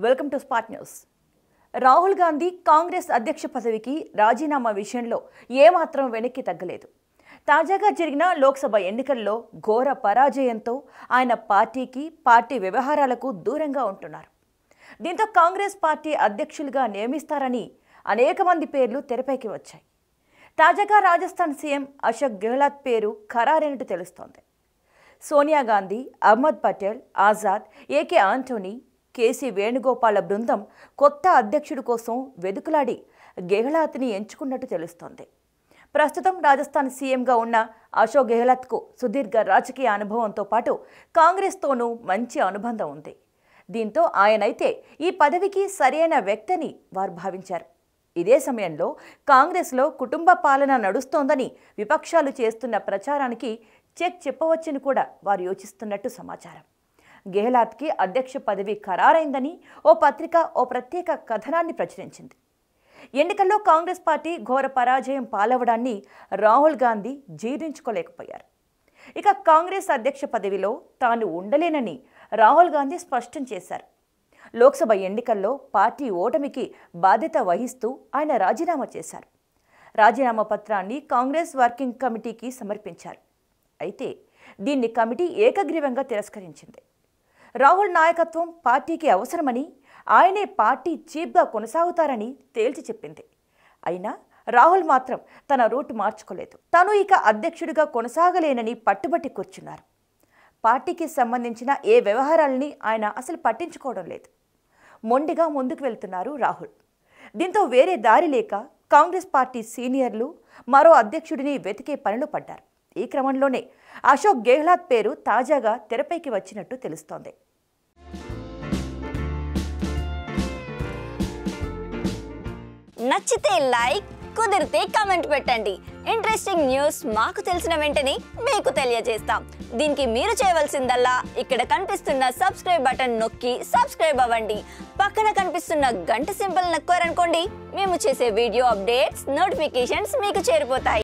Welcome to spot news. Rahul Gandhi Congress అధ్యక్ష పదవికి రాజీనామా విషయంలో ఏమాత్రం వెనక్కి తగ్గలేదు. తాజాగా జరిగిన లోక్సభ ఎన్నికల్లో ఘోర పరాజయంతో ఆయన పార్టీ వ్యవహారాలకు దూరంగా ఉంటున్నారు. దీంతో కాంగ్రెస్ పార్టీ అధ్యక్షులుగా నియమిస్తారని అనేక మంది పేర్లు తెరపైకి వచ్చాయి. తాజాగా రాజస్థాన్ సీఎం అశోక్ గెహ్లాట్ పేరు ఖరారైనట్టు తెలుస్తోంది. సోనియా గాంధీ, అహ్మద్ పటేల్, ఆజాద్, ఏకే ఆంటోనీ, కేసీ వేణుగోపాల బృందం కొత్త అధ్యక్షుడి కోసం వెదుకులాడి గెహ్లాట్ని ఎంచుకున్నట్టు తెలుస్తోంది. ప్రస్తుతం రాజస్థాన్ సీఎంగా ఉన్న అశోక్ గెహ్లాట్కు సుదీర్ఘ రాజకీయ అనుభవంతో పాటు కాంగ్రెస్తోనూ మంచి అనుబంధం ఉంది. దీంతో ఆయనైతే ఈ పదవికి సరైన వ్యక్తిని వారు భావించారు. ఇదే సమయంలో కాంగ్రెస్లో కుటుంబ పాలన నడుస్తోందని విపక్షాలు చేస్తున్న ప్రచారానికి చెక్ చెప్పవచ్చని కూడా వారు యోచిస్తున్నట్టు సమాచారం. గెహ్లాట్కి అధ్యక్ష పదవి ఖరారైందని ఓ పత్రిక ఓ ప్రత్యేక కథనాన్ని ప్రచురించింది. ఎన్నికల్లో కాంగ్రెస్ పార్టీ ఘోర పరాజయం పాలవడాన్ని రాహుల్ గాంధీ జీర్ణించుకోలేకపోయారు. ఇక కాంగ్రెస్ అధ్యక్ష పదవిలో తాను ఉండలేనని రాహుల్ గాంధీ స్పష్టం చేశారు. లోక్సభ ఎన్నికల్లో పార్టీ ఓటమికి బాధ్యత వహిస్తూ ఆయన రాజీనామా చేశారు. రాజీనామా పత్రాన్ని కాంగ్రెస్ వర్కింగ్ కమిటీకి సమర్పించారు. అయితే దీన్ని కమిటీ ఏకగ్రీవంగా తిరస్కరించింది. రాహుల్ నాయకత్వం పార్టీకి అవసరమని, ఆయనే పార్టీ చీఫ్గా కొనసాగుతారని తేల్చి చెప్పింది. అయినా రాహుల్ మాత్రం తన రూట్ మార్చుకోలేదు. తాను ఇక అధ్యక్షుడిగా కొనసాగలేనని పట్టుబట్టి కూర్చున్నారు. పార్టీకి సంబంధించిన ఏ వ్యవహారాలని ఆయన అసలు పట్టించుకోవడం లేదు. మొండిగా ముందుకు వెళ్తున్నారు రాహుల్. దీంతో వేరే దారి లేక కాంగ్రెస్ పార్టీ సీనియర్లు మరో అధ్యక్షుడిని వెతికే పనిలో పడ్డారు. ఈ క్రమంలోనే అశోక్ గెహ్లాట్ పేరు తాజాగా తెరపైకి వచ్చినట్టు తెలుస్తోంది. నచ్చితే లైక్, కుదిరితే కామెంట్ పెట్టండి. ఇంట్రెస్టింగ్ న్యూస్ మాకు తెలిసిన వెంటనే మీకు తెలియజేస్తాం. దీనికి మీరు చేయవలసిందల్లా ఇక్కడ కనిపిస్తున్న సబ్స్క్రైబ్ బటన్ నొక్కి సబ్స్క్రైబ్ అవ్వండి. పక్కన కనిపిస్తున్న గంట సింబల్ నొక్కారనుకోండి, మేము చేసే వీడియో అప్డేట్స్, నోటిఫికేషన్స్ మీకు చేరిపోతాయి.